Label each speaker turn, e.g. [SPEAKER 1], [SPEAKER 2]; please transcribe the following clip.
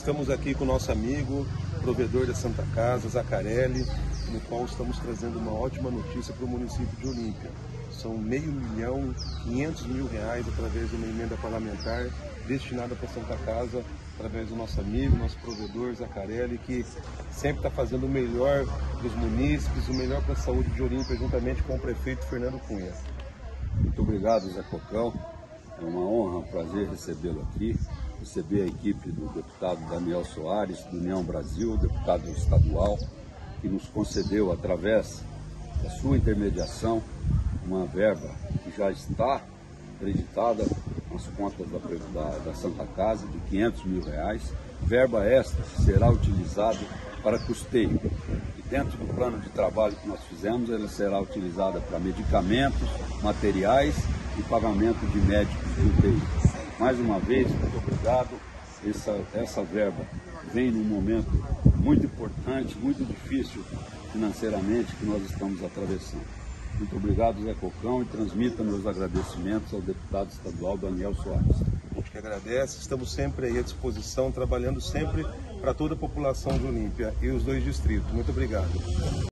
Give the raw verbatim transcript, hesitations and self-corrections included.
[SPEAKER 1] Estamos aqui com o nosso amigo, provedor da Santa Casa, Zaccarelli, no qual estamos trazendo uma ótima notícia para o município de Olímpia. São meio milhão, quinhentos mil reais através de uma emenda parlamentar destinada para a Santa Casa, através do nosso amigo, nosso provedor Zaccarelli, que sempre está fazendo o melhor para os munícipes, o melhor para a saúde de Olímpia, juntamente com o prefeito Fernando Cunha.
[SPEAKER 2] Muito obrigado, Zé Cocão. É uma honra, um prazer recebê-lo aqui, receber a equipe do deputado Daniel Soares, do União Brasil, deputado estadual, que nos concedeu, através da sua intermediação, uma verba que já está acreditada nas contas da, da, da Santa Casa, de quinhentos mil reais, verba esta que será utilizada para custeio. E dentro do plano de trabalho que nós fizemos, ela será utilizada para medicamentos, materiais e pagamento de médicos de U T I. Mais uma vez, muito obrigado. Essa, essa verba vem num momento muito importante, muito difícil financeiramente que nós estamos atravessando. Muito obrigado, Zé Cocão, e transmita meus agradecimentos ao deputado estadual Daniel Soares.
[SPEAKER 1] A gente que agradece, estamos sempre aí à disposição, trabalhando sempre para toda a população de Olímpia e os dois distritos. Muito obrigado.